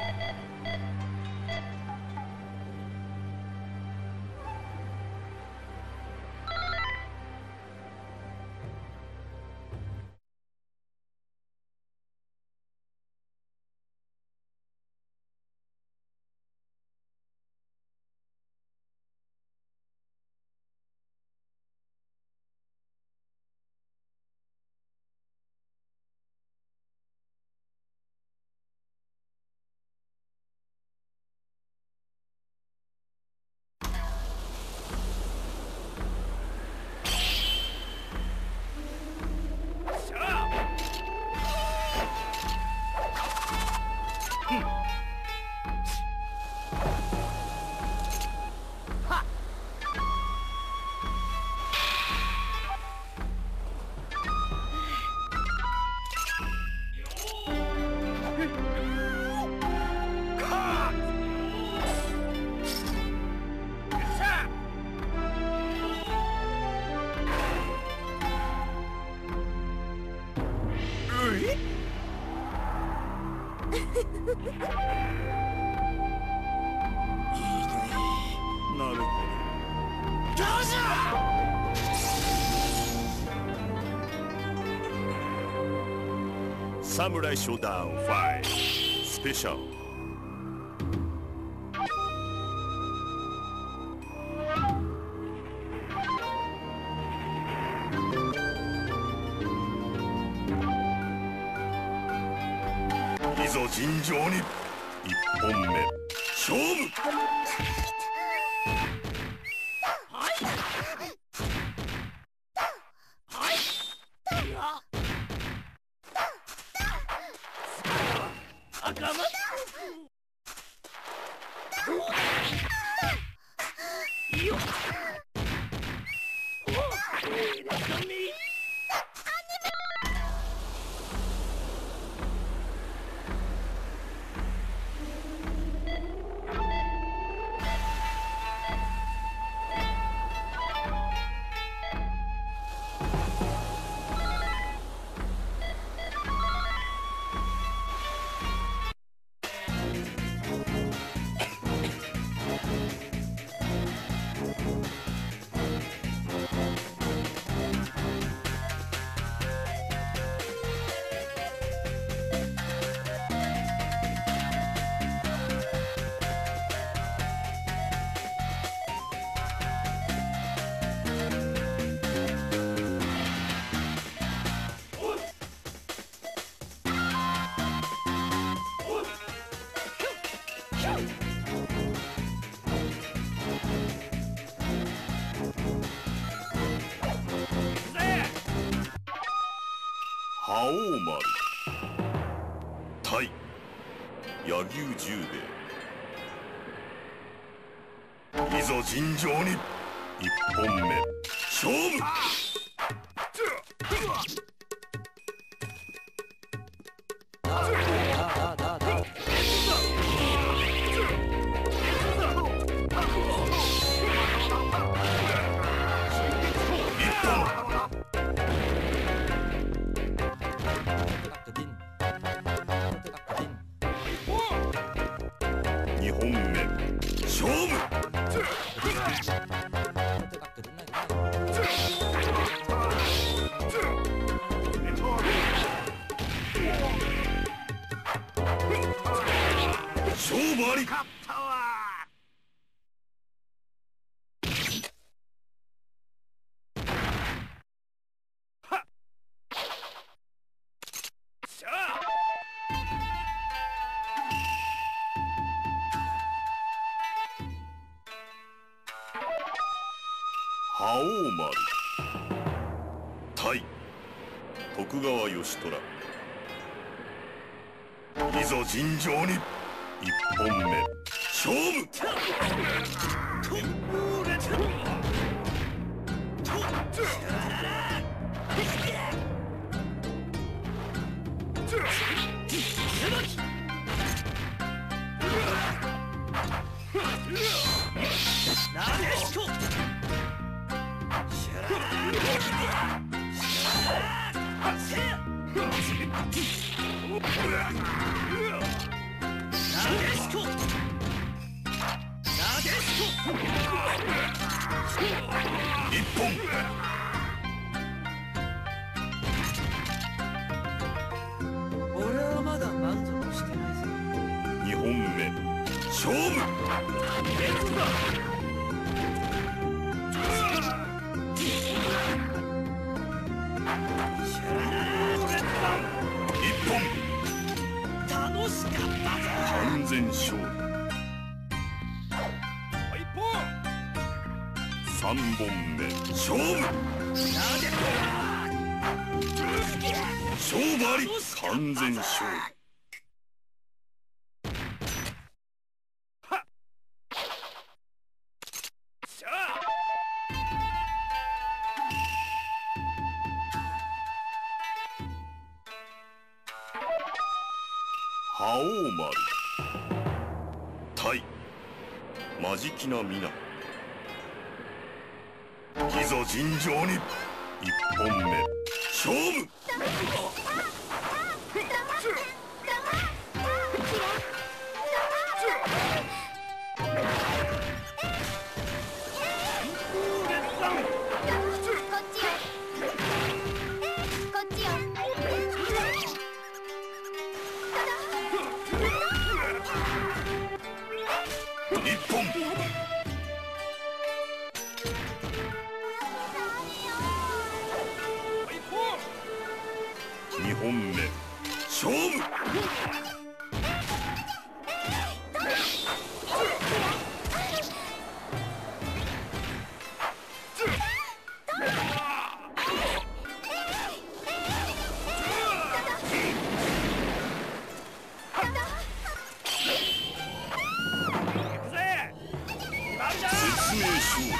なるほど。サムライショダウン5スペシャル。いざ尋常に一本目勝負。覇王丸対柳生十兵衛。いざ尋常に一本目勝負。2本目勝負。勝負あり。覇王丸対徳川義虎。いざ尋常に一本目勝負。 一本。 俺はまだ満足してないぜ。 二本目勝負。一本。 楽しかったぞ。 完全勝利。三本目勝負。勝負あり。完全勝利。覇王丸対マジキな皆。いざ尋常に。一本目勝負。一本。二本目勝負。説明書。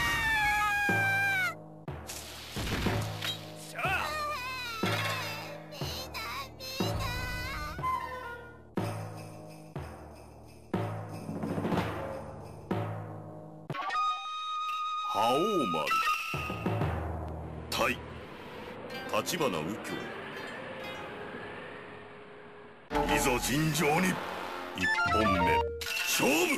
覇王丸対立花右京。いざ尋常に。一本目勝負。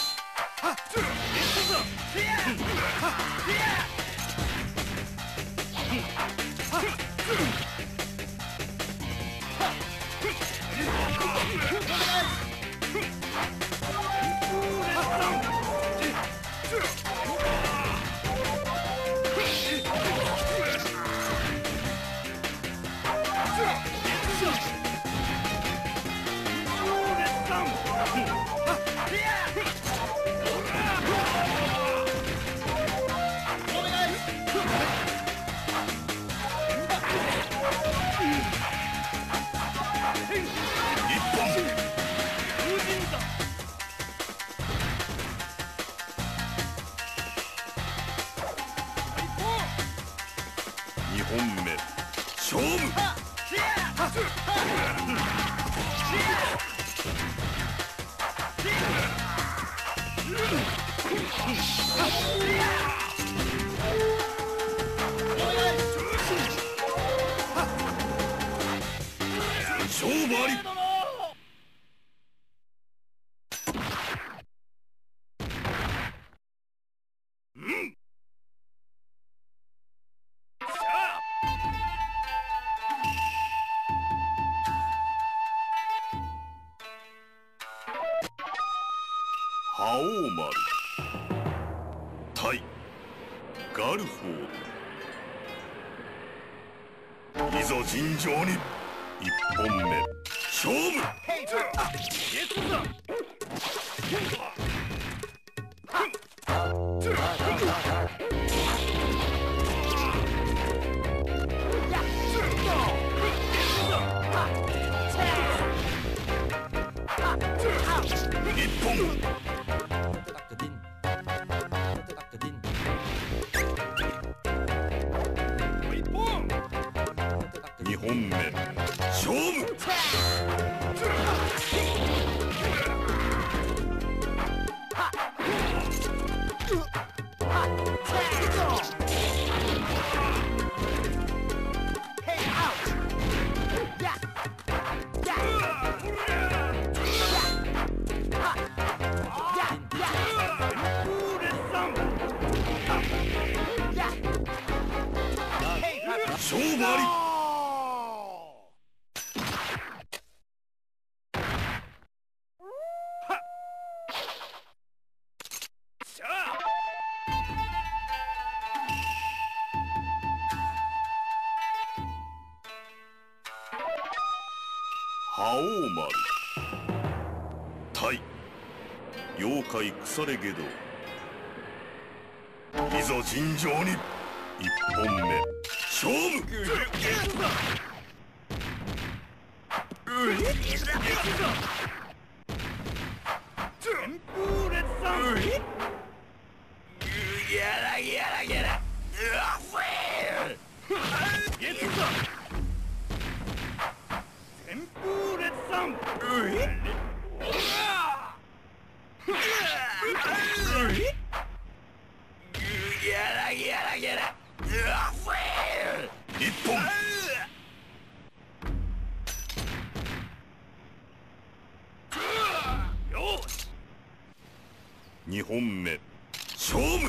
二本目勝負。勝負あり。覇王丸対ガルフォード。いざ尋常に。一本目勝負。一本。二本目勝負。 勝負あり。覇王丸対妖怪腐れ下道、いざ尋常に一本目勝負。一本二本目勝負。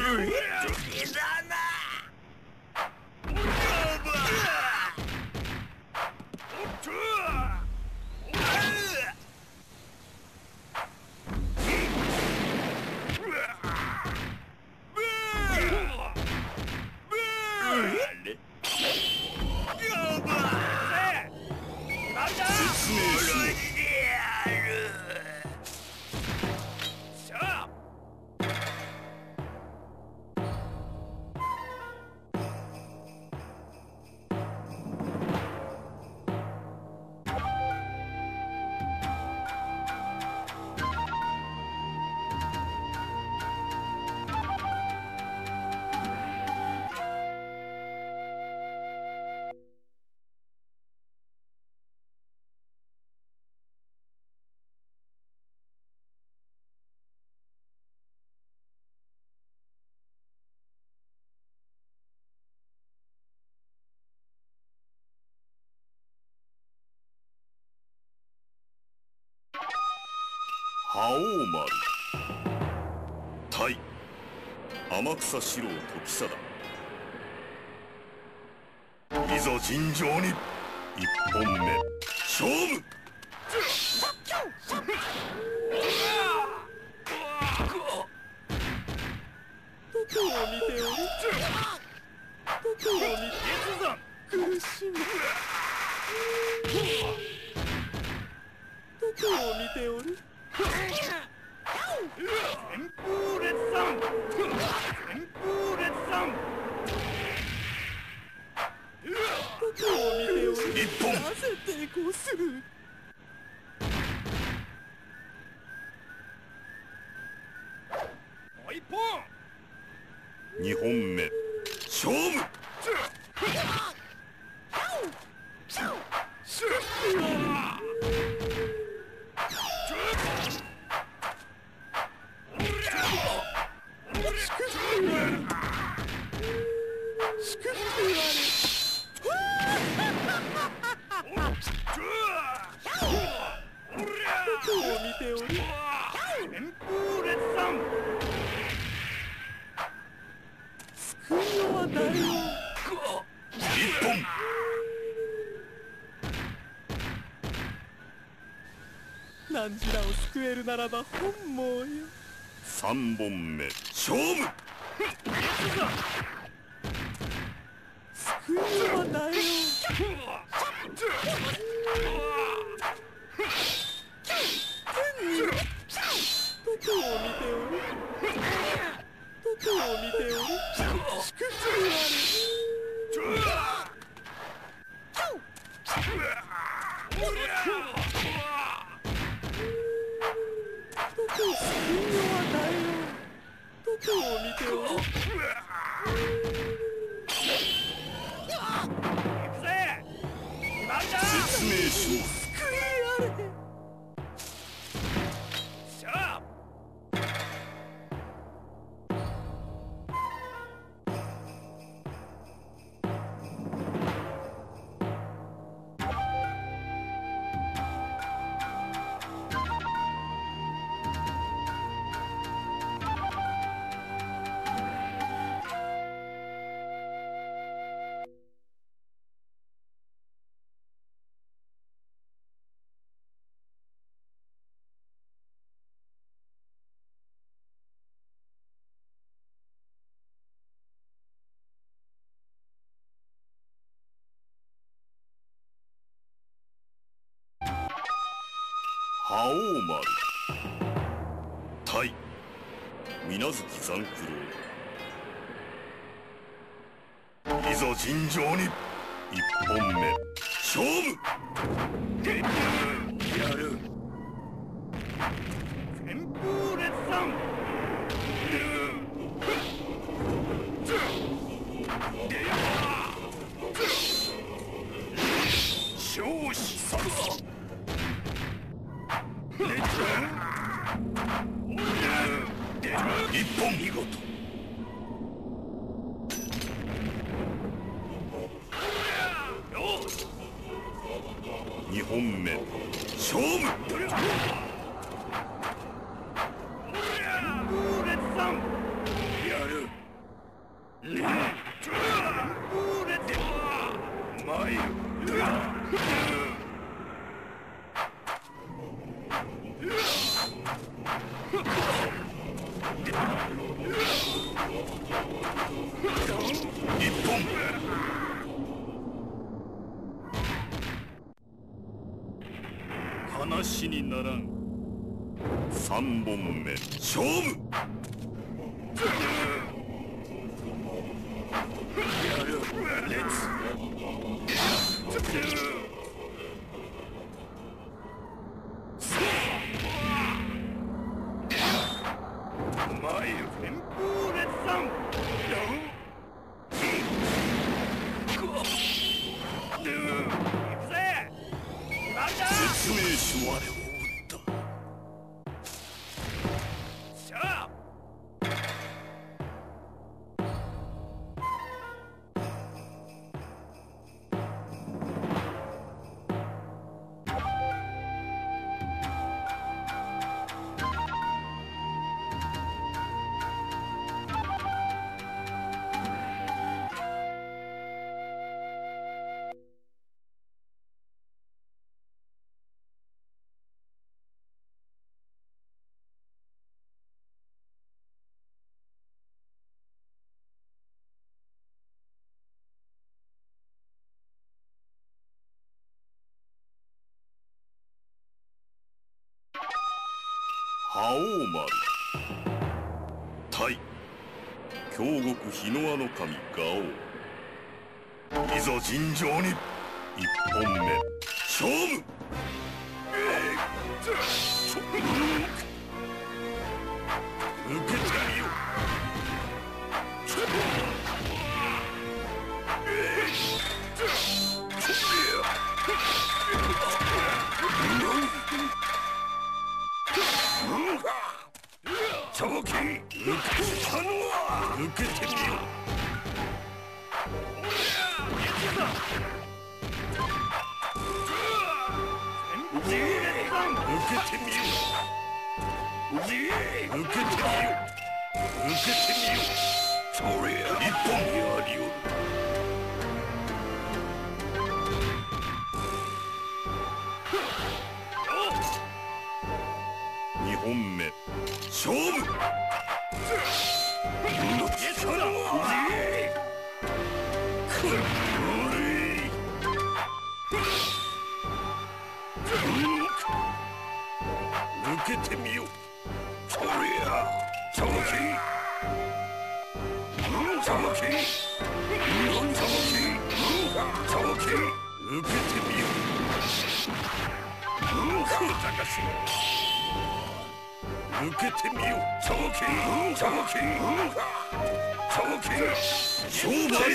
覇王丸対天草四郎時貞、いざ尋常に一本目勝負。 どこを見ておる。どこを見て苦しむ。どこを見ておる。旋風列山、旋風列山。どこを見ておる。 一本なぜ抵抗する。もう一本。 二本目勝負。一本何時らを救えるならば本望よ。 三本目勝負。 救いの輪だよ。どこを見ておる。どこを見ておる。祝福ある。どこを救いの輪だよ。どこを見ておる。行くぜ。 説明します。 救いあれ。しゃあ。 覇王丸対水無月残九郎。いざ尋常に一本目勝負。やる。旋風列山。少子さっ一本見事。二本目勝負。やる。参る。一本。話にならん。三本目勝負。やる。レッツ。説明書我を撃った。しゃあ。覇王丸対京極日の輪の神ガオ。いざ尋常に一本目勝負。受けてみよ。長期受けてみよ。受けてみよ。受けてみよ。受けてみよ。それや一本やりおる。二本目勝負。受けてみよ。そりゃ長期長期受けてみよ。受けてみよ。長期勝負あり。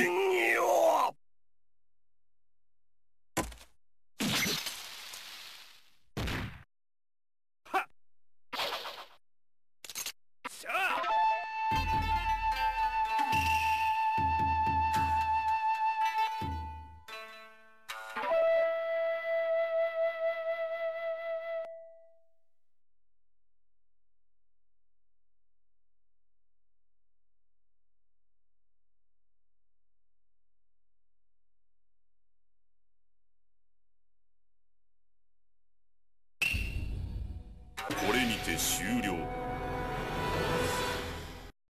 これにて終了。